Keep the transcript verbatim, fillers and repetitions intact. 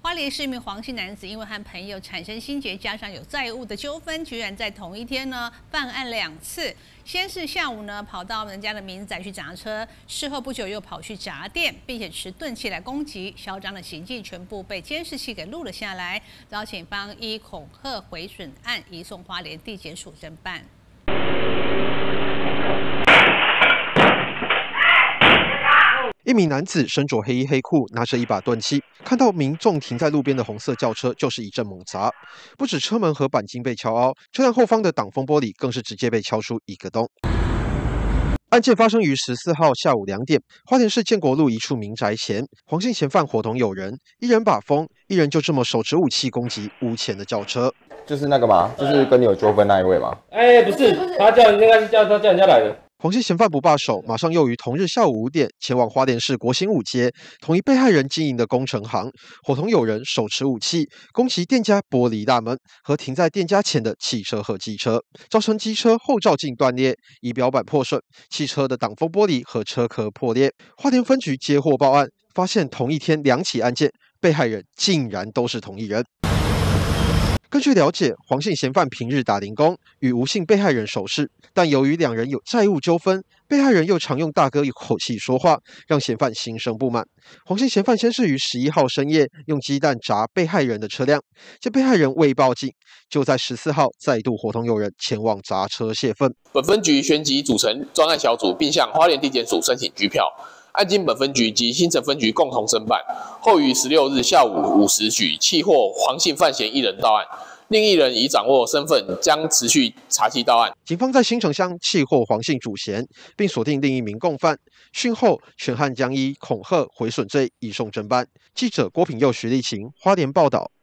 花莲市一名黄姓男子，因为和朋友产生心结，加上有债务的纠纷，居然在同一天呢犯案两次。先是下午呢跑到人家的民宅去砸车，事后不久又跑去砸店，并且持钝器来攻击，嚣张的行径全部被监视器给录了下来。遭警方依恐吓毁损案移送花莲地检署侦办。 一名男子身着黑衣黑裤，拿着一把钝器，看到民众停在路边的红色轿车，就是一阵猛砸。不止车门和钣金被敲凹，车辆后方的挡风玻璃更是直接被敲出一个洞。案件发生于十四号下午两点，花莲市建国路一处民宅前，黄姓嫌犯伙同友人，一人把风，一人就这么手持武器攻击屋前的轿车。 就是那个吗？就是跟你有纠纷那一位吗？ 哎、欸，不是，他叫应该是叫他叫人家来的。 黄姓嫌犯不罢手，马上又于同日下午五点前往花莲市国兴五街，同一被害人经营的工程行，伙同友人手持武器攻击店家玻璃大门和停在店家前的汽车和机车，造成机车后照镜断裂、仪表板破损，汽车的挡风玻璃和车壳破裂。花莲分局接获报案，发现同一天两起案件，被害人竟然都是同一人。 根据了解，黄姓嫌犯平日打零工，与吴姓被害人熟识，但由于两人有债务纠纷，被害人又常用大哥一口气说话，让嫌犯心生不满。黄姓嫌犯先是于十一号深夜用鸡蛋砸被害人的车辆，见被害人未报警，就在十四号再度伙同友人前往砸车泄愤。 本分局旋即组成专案小组，并向花莲地检署申请拘票。 案经本分局及新城分局共同侦办，后于十六日下午五时许契获黄姓犯嫌一人到案，另一人已掌握身份，将持续查缉到案。 警方在新城乡契获黄姓主嫌，并锁定另一名共犯。讯后，全汉将依恐吓毁损罪移送侦办。记者郭品佑、徐立晴花莲报道。